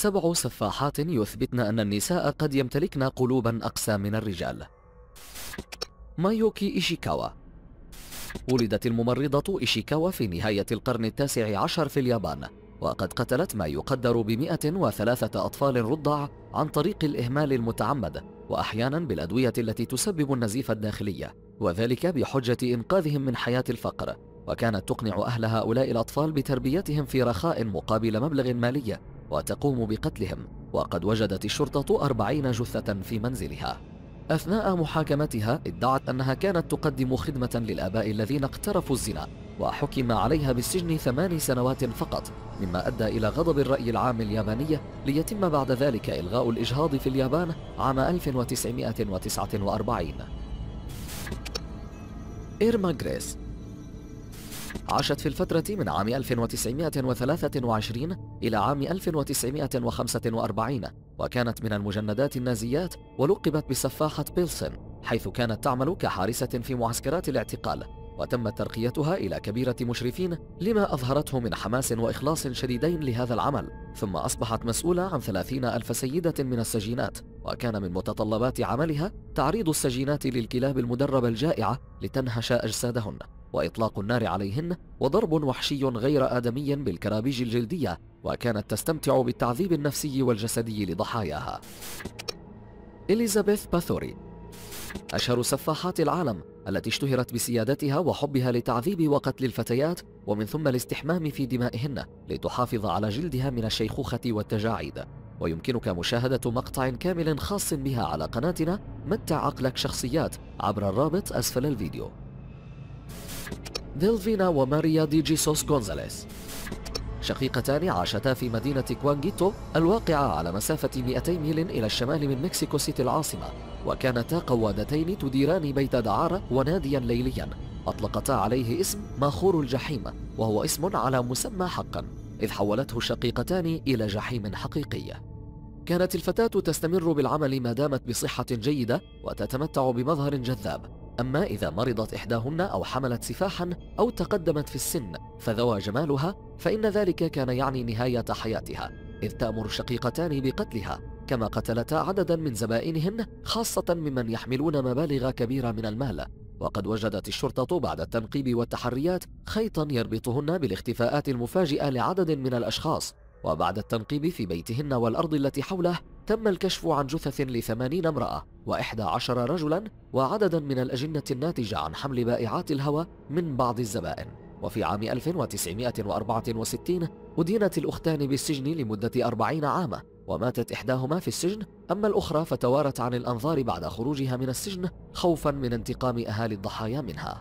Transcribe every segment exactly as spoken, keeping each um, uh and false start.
سبع سفاحات يثبتن أن النساء قد يمتلكن قلوبا أقسى من الرجال. مايوكي إيشيكاوا. ولدت الممرضة إيشيكاوا في نهاية القرن التاسع عشر في اليابان، وقد قتلت ما يقدر بمئة وثلاثة أطفال رضع عن طريق الإهمال المتعمد، وأحيانا بالأدوية التي تسبب النزيف الداخلي، وذلك بحجة إنقاذهم من حياة الفقر. وكانت تقنع أهل هؤلاء الأطفال بتربيتهم في رخاء مقابل مبلغ مالي، وتقوم بقتلهم. وقد وجدت الشرطة أربعين جثة في منزلها. أثناء محاكمتها ادعت أنها كانت تقدم خدمة للآباء الذين اقترفوا الزنا، وحكم عليها بالسجن ثمان سنوات فقط، مما أدى إلى غضب الرأي العام الياباني، ليتم بعد ذلك إلغاء الإجهاض في اليابان عام ألف وتسعمئة وتسعة وأربعين. إيرما غريس. عاشت في الفترة من عام ألف وتسعمئة وثلاثة وعشرين إلى عام ألف وتسعمئة وخمسة وأربعين، وكانت من المجندات النازيات، ولقبت بسفاحة بيلسن، حيث كانت تعمل كحارسة في معسكرات الاعتقال. وتمت ترقيتها إلى كبيرة مشرفين لما أظهرته من حماس وإخلاص شديدين لهذا العمل، ثم أصبحت مسؤولة عن ثلاثين ألف سيدة من السجينات. وكان من متطلبات عملها تعريض السجينات للكلاب المدربة الجائعة لتنهش أجسادهن، وإطلاق النار عليهن، وضرب وحشي غير آدمي بالكرابيج الجلدية. وكانت تستمتع بالتعذيب النفسي والجسدي لضحاياها. إليزابيث باثوري. أشهر سفاحات العالم، التي اشتهرت بسيادتها وحبها لتعذيب وقتل الفتيات، ومن ثم الاستحمام في دمائهن لتحافظ على جلدها من الشيخوخة والتجاعيد. ويمكنك مشاهدة مقطع كامل خاص بها على قناتنا متع عقلك شخصيات عبر الرابط أسفل الفيديو. ديلفينا وماريا دي جيسوس غونزاليس. شقيقتان عاشتا في مدينة كوانجيتو الواقعة على مسافة مئتي ميل إلى الشمال من مكسيكو سيتي العاصمة، وكانتا قوادتين تديران بيت دعارة وناديا ليليا أطلقتا عليه اسم ماخور الجحيم، وهو اسم على مسمى حقا، إذ حولته الشقيقتان إلى جحيم حقيقي. كانت الفتاة تستمر بالعمل ما دامت بصحة جيدة وتتمتع بمظهر جذاب، أما إذا مرضت إحداهن أو حملت سفاحا أو تقدمت في السن فذوى جمالها، فإن ذلك كان يعني نهاية حياتها، إذ تأمر الشقيقتان بقتلها، كما قتلتا عددا من زبائنهن، خاصة ممن يحملون مبالغ كبيرة من المال. وقد وجدت الشرطة بعد التنقيب والتحريات خيطا يربطهن بالاختفاءات المفاجئة لعدد من الأشخاص. وبعد التنقيب في بيتهن والأرض التي حوله تم الكشف عن جثث لثمانين امرأة وإحدى عشر رجلا، وعددا من الأجنة الناتجة عن حمل بائعات الهوى من بعض الزبائن. وفي عام ألف وتسعمئة وأربعة وستين أدينت الأختان بالسجن لمدة أربعين عاما، وماتت إحداهما في السجن، أما الأخرى فتوارت عن الأنظار بعد خروجها من السجن خوفا من انتقام أهالي الضحايا منها.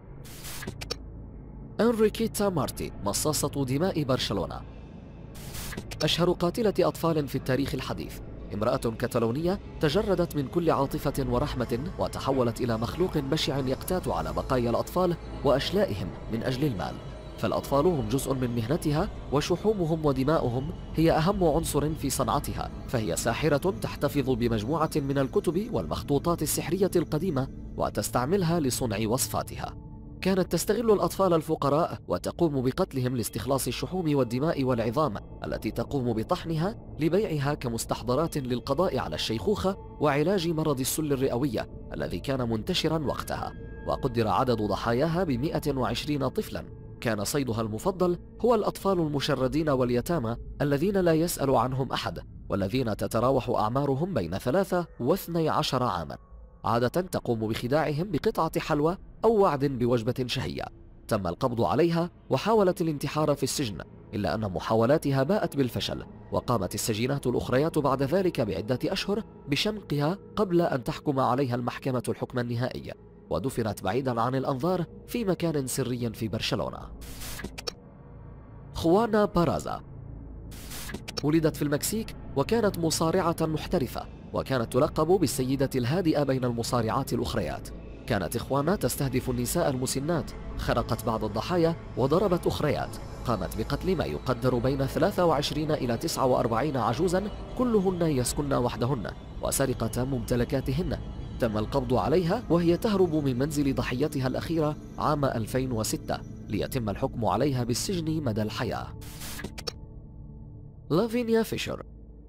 إنريكيتا مارتي، مصاصة دماء برشلونة. أشهر قاتلة أطفال في التاريخ الحديث، امرأة كتالونية تجردت من كل عاطفة ورحمة، وتحولت إلى مخلوق بشع يقتات على بقايا الأطفال وأشلائهم من أجل المال. فالأطفال هم جزء من مهنتها، وشحومهم ودماؤهم هي أهم عنصر في صنعتها، فهي ساحرة تحتفظ بمجموعة من الكتب والمخطوطات السحرية القديمة وتستعملها لصنع وصفاتها. كانت تستغل الأطفال الفقراء وتقوم بقتلهم لاستخلاص الشحوم والدماء والعظام التي تقوم بطحنها لبيعها كمستحضرات للقضاء على الشيخوخة وعلاج مرض السل الرئوية الذي كان منتشرا وقتها. وقدر عدد ضحاياها بمئة وعشرين طفلا. كان صيدها المفضل هو الأطفال المشردين واليتامى الذين لا يسأل عنهم أحد، والذين تتراوح أعمارهم بين ثلاثة واثني عشر عاما. عادة تقوم بخداعهم بقطعة حلوى أو وعد بوجبة شهية. تم القبض عليها وحاولت الانتحار في السجن، إلا أن محاولاتها باءت بالفشل، وقامت السجينات الأخريات بعد ذلك بعدة أشهر بشنقها قبل أن تحكم عليها المحكمة الحكم النهائي، ودفنت بعيدا عن الأنظار في مكان سري في برشلونة. خوانا بارازا. ولدت في المكسيك وكانت مصارعة محترفة، وكانت تلقب بالسيدة الهادئة بين المصارعات الأخريات. كانت إخوانا تستهدف النساء المسنات، خرقت بعض الضحايا وضربت أخريات. قامت بقتل ما يقدر بين ثلاثة وعشرين إلى تسعة وأربعين عجوزا كلهن يسكن وحدهن، وسرقت ممتلكاتهن. تم القبض عليها وهي تهرب من منزل ضحيتها الأخيرة عام ألفين وستة، ليتم الحكم عليها بالسجن مدى الحياة. لافينيا فيشر.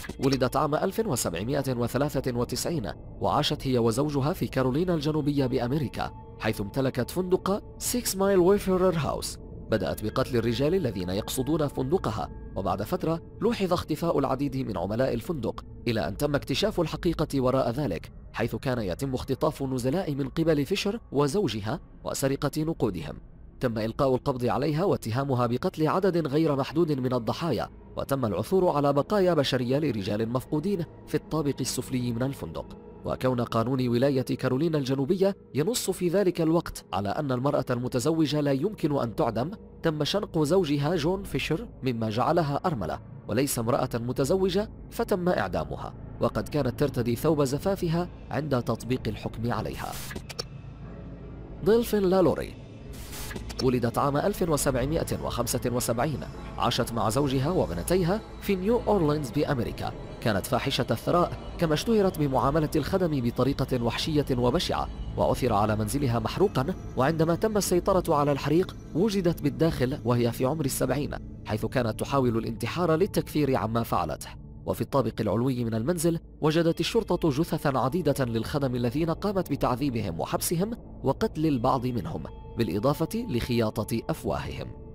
ولدت عام ألف وسبعمائة وثلاثة وتسعين، وعاشت هي وزوجها في كارولينا الجنوبية بأمريكا، حيث امتلكت فندق سيكس مايل ويفيرر هاوس. بدأت بقتل الرجال الذين يقصدون فندقها، وبعد فترة لوحظ اختفاء العديد من عملاء الفندق، إلى أن تم اكتشاف الحقيقة وراء ذلك، حيث كان يتم اختطاف النزلاء من قبل فيشر وزوجها وسرقة نقودهم. تم إلقاء القبض عليها واتهامها بقتل عدد غير محدود من الضحايا، وتم العثور على بقايا بشرية لرجال مفقودين في الطابق السفلي من الفندق. وكون قانون ولاية كارولينا الجنوبية ينص في ذلك الوقت على أن المرأة المتزوجة لا يمكن أن تعدم، تم شنق زوجها جون فيشر مما جعلها أرملة وليس امرأة متزوجة، فتم إعدامها، وقد كانت ترتدي ثوب زفافها عند تطبيق الحكم عليها. ديلفين لالوري ولدت عام ألف وسبعمائة وخمسة وسبعين، عاشت مع زوجها وبنتيها في نيو أورلينز بأمريكا. كانت فاحشة الثراء، كما اشتهرت بمعاملة الخدم بطريقة وحشية وبشعة، وعثر على منزلها محروقا، وعندما تم السيطرة على الحريق وجدت بالداخل وهي في عمر السبعين، حيث كانت تحاول الانتحار للتكفير عما فعلته. وفي الطابق العلوي من المنزل وجدت الشرطة جثثا عديدة للخدم الذين قامت بتعذيبهم وحبسهم وقتل البعض منهم، بالإضافة لخياطة أفواههم.